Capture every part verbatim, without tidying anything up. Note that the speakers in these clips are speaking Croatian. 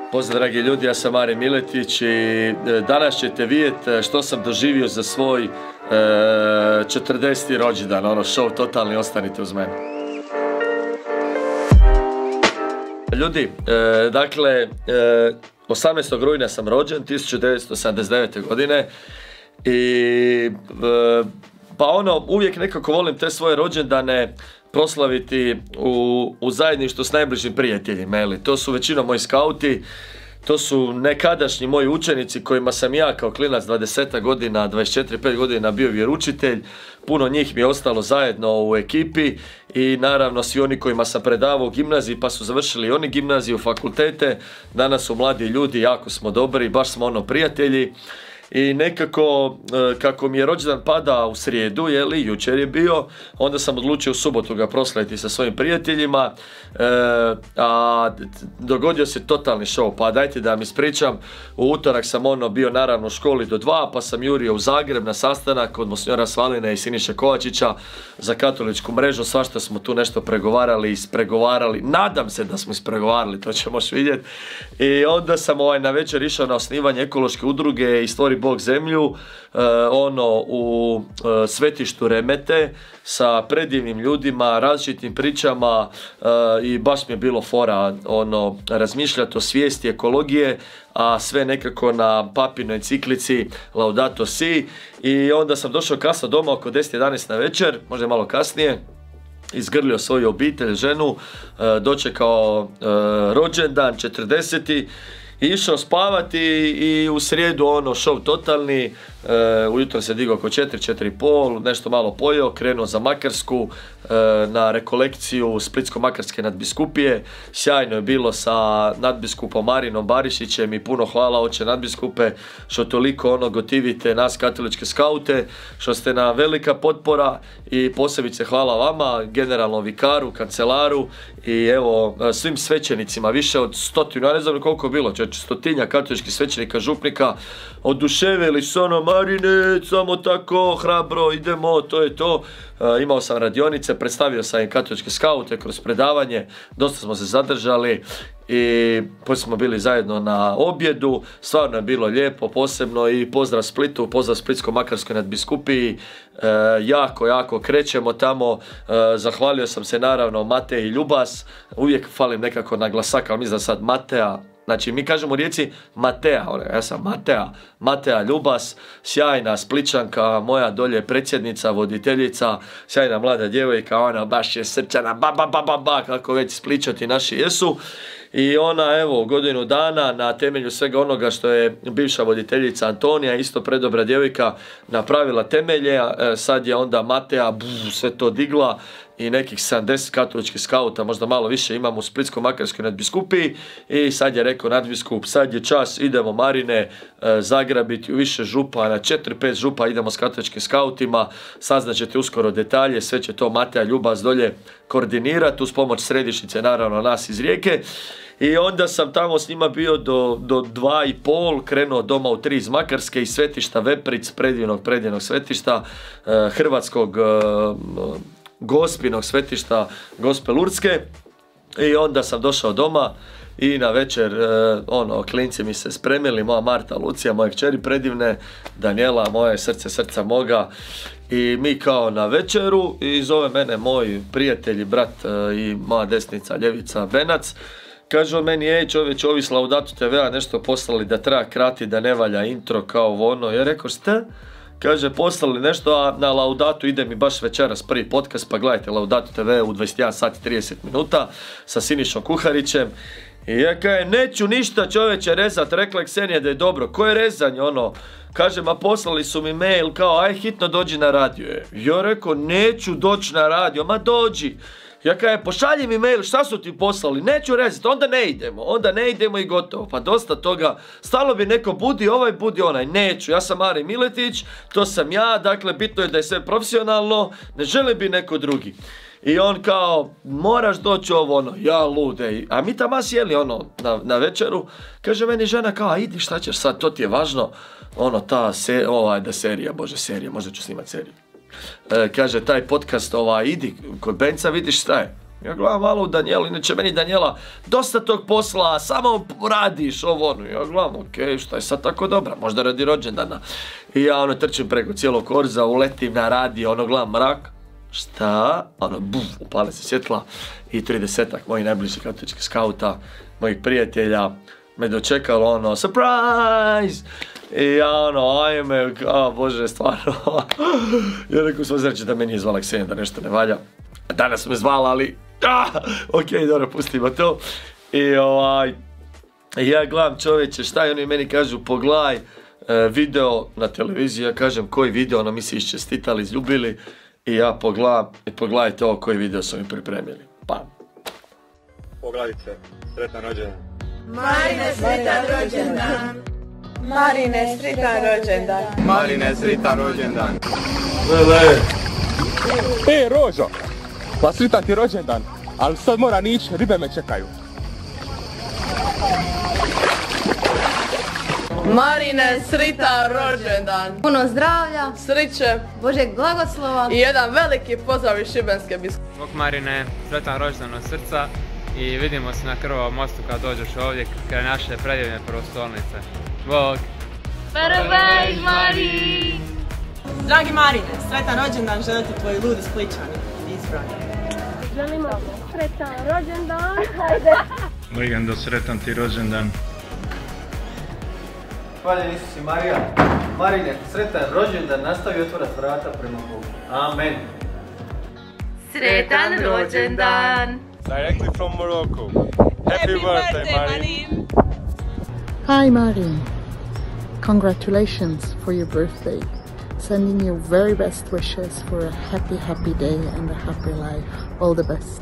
Pozdrav dragi ljudi, ja sam Marin Miletić i danas ćete vidjeti što sam doživio za svoj e, četrdeseti rođendan, ono show totalni, ostanite uz mene. Ljudi, e, dakle, e, osamnaestog rujna sam rođen, tisuću devetsto sedamdeset devete. godine i e, pa ono, uvijek nekako volim te svoje rođendane proslaviti u, u zajedništvu s najbližim prijateljima, eli, to su većinom moji skauti, to su nekadašnji moji učenici kojima sam ja kao klinac dvadeset godina, dvadeset četiri pet godina bio vjeroučitelj, puno njih mi je ostalo zajedno u ekipi i naravno svi oni kojima sam predavao u gimnaziji pa su završili i oni gimnaziju, fakultete, danas su mladi ljudi, jako smo dobri, baš smo ono prijatelji. I nekako, kako mi je rođendan pada u srijedu, jeli, jučer je bio, onda sam odlučio u subotu ga proslaviti sa svojim prijateljima, e, a dogodio se totalni show, pa dajte da vam ispričam. U utorak sam ono bio naravno u školi do dva, pa sam jurio u Zagreb na sastanak kod monsignora Svaline i Siniše Kovačića za katoličku mrežu, svašta smo tu nešto pregovarali, ispregovarali, nadam se da smo ispregovarali, to ćemo još vidjeti. I onda sam ovaj, na večer išao na osnivanje ekološke udruge i Stvori Bog zemlju, e, ono u e, svetištu Remete sa predivnim ljudima, različitim pričama e, i baš mi je bilo fora ono razmišljati o svijesti ekologije, a sve nekako na papinoj enciklici Laudato Si. I onda sam došao kasno doma oko deset jedanaest na večer, možda malo kasnije, izgrlio svoju obitelj, ženu, e, dočekao e, rođendan četrdeseti, i išao spavati i u srijedu ono show totalni, e, ujutro se digao oko četiri, četiri i pol, nešto malo pojeo, krenuo za Makarsku e, na rekolekciju Splitsko-Makarske nadbiskupije. Sjajno je bilo sa nadbiskupom Marinom Barišićem i puno hvala oče nadbiskupe što toliko ono gotivite nas katoličke skaute, što ste nam velika potpora i posebice hvala vama, generalnom vikaru, kancelaru i evo svim svećenicima, više od stotinu, ja ne znam koliko je bilo, stotinja katoličkih svećenika, župnika, oduševili su ono, Marine, samo tako, hrabro, idemo, to je to. E, imao sam radionice, predstavio sam i katoličke skaute kroz predavanje, dosta smo se zadržali i poslije smo bili zajedno na objedu, stvarno je bilo lijepo, posebno i pozdrav Splitu, pozdrav Splitsko-Makarskoj nadbiskupiji, e, jako, jako krećemo tamo, e, zahvalio sam se naravno Mateji Ljubas, uvijek falim nekako na glasak, ali mislim da sad Mateja, znači mi kažemo u Rijeci Matea, ja sam Matea, Matea Ljubas, sjajna Spličanka, moja dolje predsjednica, voditeljica, sjajna mlada djevojka, ona baš je srčana, ba ba ba ba ba, kako već Spličati naši jesu. I ona evo godinu dana na temelju svega onoga što je bivša voditeljica Antonija, isto predobra djevojka, napravila temelje, sad je onda Matea buf, sve to digla i nekih sedamdeset katoličkih skauta, možda malo više imamo u Splitsko-Makarskoj nadbiskupiji i sad je rekao nadbiskup, sad je čas, idemo Marine zagrabiti u više župa, na četiri pet župa idemo s katoličkim skautima, saznaćete uskoro detalje, sve će to Mateja Ljubas dolje koordinirati uz pomoć središnjice, naravno nas iz Rijeke. I onda sam tamo s njima bio do, do dva i pol, krenuo doma u tri iz Makarske i svetišta Vepric, predivnog, predivnog svetišta, eh, hrvatskog eh, gospinog svetišta Gospe Lurdske. I onda sam došao doma i na večer, eh, ono, klinci mi se spremili, moja Marta, Lucija, moje kćeri predivne, Daniela, moje srce srca moga. I mi kao na večeru i zove mene moj prijatelj i brat eh, i moja desnica ljevica Benac. Kaže on meni, ej čovječ, ovi s Laudato te ve-a nešto poslali da treba krati, da ne valja intro kao ono. Ja rekao, šta? Kaže, poslali nešto, a na Laudatu ide mi baš večeras prvi podcast, pa gledajte Laudato te ve u dvadeset jedan sat i trideset minuta sa Sinišom Kuharićem. I ja kaže, neću ništa čovječe rezat, rekla je Ksenija da je dobro. Koje rezanje, ono? Kaže, ma poslali su mi mail kao, aj hitno dođi na radio. Ja rekao, neću doći na radio, ma dođi. Ja kaže, pošalji mi mail, šta su ti poslali, neću rezati, onda ne idemo, onda ne idemo i gotovo. Pa dosta toga, stalo bi neko budi ovaj, budi onaj, neću, ja sam Marin Miletić, to sam ja, dakle bitno je da je sve profesionalno, ne želim bi neko drugi. I on kao, moraš doći ovo, ono, ja lude, a mi tamo sjeli, ono, na, na večeru, kaže meni žena kao, a idi šta ćeš sad, to ti je važno, ono, ta, se, ovaj, da serija, bože serija, možda ću snimat seriju. E, kaže, taj podcast, ovaj, idi kod Benca, vidiš šta je. Ja gledam malo u Danijelu, inače meni Danijela dosta tog posla, samo radiš ovo ono. Ja gledam, okej, šta je sad tako dobra, možda radi rođendana. I ja ono trčim preko cijelog korza, uletim na radio, ono gledam mrak. Šta? Ono, buf, upale se svjetla i tridesetak mojih najbližih katoličkih skauta, mojih prijatelja, me dočekalo ono, surprise! I ja ono, ajme, a bože, stvarno. Ja rekao smo zreći da me nije zvala Ksenija, da nešto ne valja. Danas me zvala, ali, ah, okej, dobro, pustimo to. I ovaj, ja gledam čovječe, šta i oni meni kažu, pogledaj e, video na televiziji, ja kažem koji video, ono mi se iščestitali, izljubili. I ja pogledam, i pogledajte ovo koji video su mi pripremili. Pam. Pogledajte, sretan rođendan. Marine, sretan rođendan. Marine, sretan rođendan. Marine, sretan rođendan. Lele. E, Rožo, pa sretan ti rođendan, ali sad moram ići, ribe me čekaju. Marine, sretan rođendan. Puno zdravlja, Sreće Božeg blagoslova i jedan veliki pozdrav iz Šibenske biskupije. Bog Marine, sretan rođendan od srca i vidimo se na Krvovom mostu kad dođeš ovdje kraj naše predivne prvostolnice. Bog! Paradajz, Mari! Dragi Marine, sretan rođendan žele ti tvoji ludi Spličani izbrani. Želimo sretan rođendan. Legendo, sretan ti rođendan. Hvaljen Isus i Marija. Marine, sretan rođendan, nastavi otvorat vrata prema Bogu. Amen. Sretan rođendan. Directly from Morocco. Happy, Happy birthday, birthday Marine. Hi Marine. Congratulations for your birthday. Sending you very best wishes for a happy, happy day and a happy life. All the best.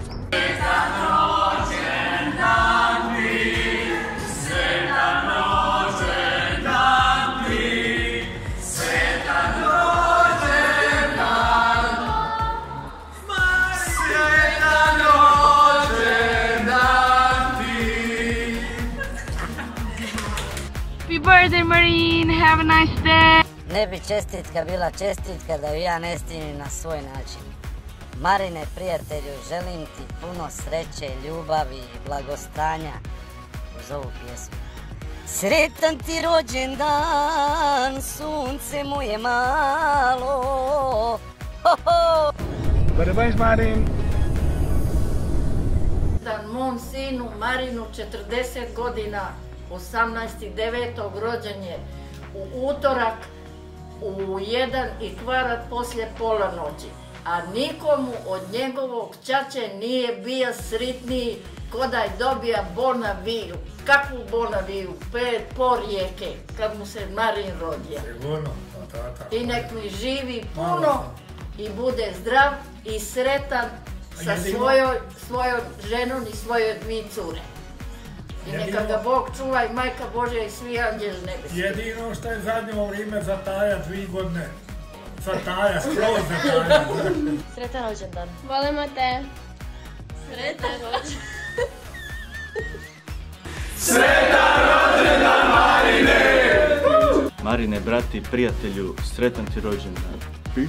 Happy birthday, Marine. Have a nice day. Ne bi čestitka bila čestitka da ju ja ne snimim na svoj način. Marine, prijatelju, želim ti puno sreće, ljubavi i blagostanja uz ovu pjesmu. Sretan ti rođendan, sunce moje malo. Ho, ho. Paradajz, Marine. Mom sinu Marinu četrdeset godina, osamnaestog devetog rođen je u utorak u jedan i kvart poslije pola noći. A nikomu od njegovog ćaće nije bio sritniji kodaj dobija Bonaviju. Kakvu Bonaviju? Pet po rijeke, kad mu se Marin rodija. I nek mi živi puno i bude zdrav i sretan sa svojoj, svojom ženom i svojoj dvi cure. I neka ga Bog čuva i Majka Božja i svi anđeli nebeski. Jedino što je zadnje vrijeme zataja dvi godine. Zataja, skroz zataja. Sretan rođendan. Volimo te. Sretan rođendan. Sretan rođendan, Marine! Marine, brati, prijatelju, sretan ti rođendan.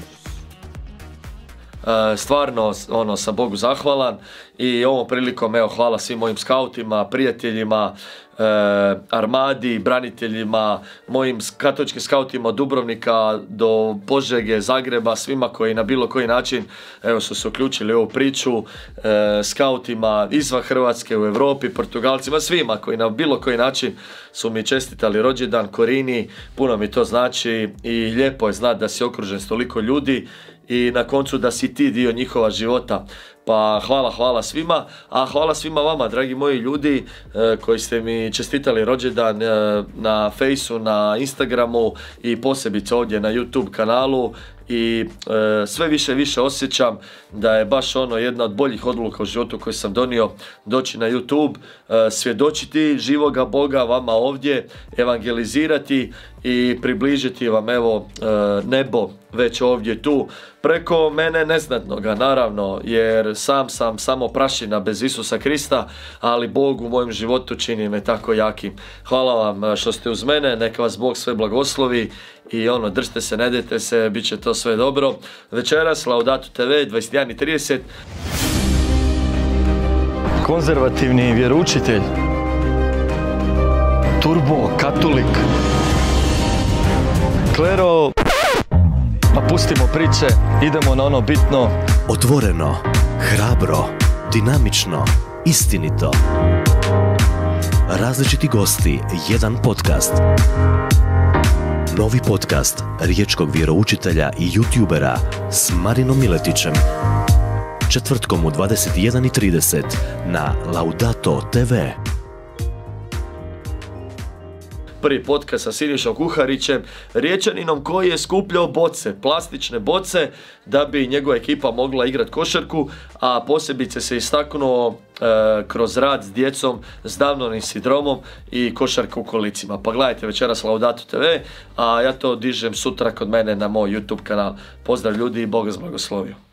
Stvarno ono, sam Bogu zahvalan i ovom prilikom evo, hvala svim mojim skautima, prijateljima, e, armadi, braniteljima, mojim katoličkim skautima od Dubrovnika do Požege, Zagreba, svima koji na bilo koji način evo, su se uključili u ovu priču, e, skautima izvan Hrvatske, u Europi, Portugalcima, svima koji na bilo koji način su mi čestitali rođendan, Korini, puno mi to znači i lijepo je znati da si okružen s toliko ljudi i na koncu da si ti dio njihova života. Pa hvala, hvala svima, a hvala svima vama, dragi moji ljudi e, koji ste mi čestitali rođendan e, na Fejsu, na Instagramu i posebice ovdje na YouTube kanalu. I e, sve više i više osjećam da je baš ono jedna od boljih odluka u životu koju sam donio doći na YouTube, e, svjedočiti živoga Boga vama ovdje, evangelizirati i približiti vam evo e, nebo već ovdje tu preko mene neznatnoga naravno, jer sam sam samo prašina bez Isusa Krista, ali Bog u mojem životu čini me tako jakim. Hvala vam što ste uz mene, neka vas Bog sve blagoslovi i ono, držite se, ne dajte se, bit će to sve dobro. Večeras Laudato te ve dvadeset jedan i trideset. konzervativni vjeroučitelj, turbo, katolik, klero, pa pustimo priče, idemo na ono bitno. Otvoreno, hrabro, dinamično, istinito. Različiti gosti, jedan podcast. Novi podcast riječkog vjeroučitelja i youtubera s Marinom Miletićem. Četvrtkom u dvadeset jedan i trideset na Laudato te ve. Prvi podcast sa Sinišom Kuharićem, Riječaninom koji je skupljao boce, plastične boce, da bi njegova ekipa mogla igrati košarku, a posebice se istaknuo e, kroz rad s djecom s Downovim sindromom i košarka u kolicima. Pa gledajte večeras Laudato te ve, a ja to dižem sutra kod mene na moj YouTube kanal. Pozdrav ljudi i Bog vas blagoslovio.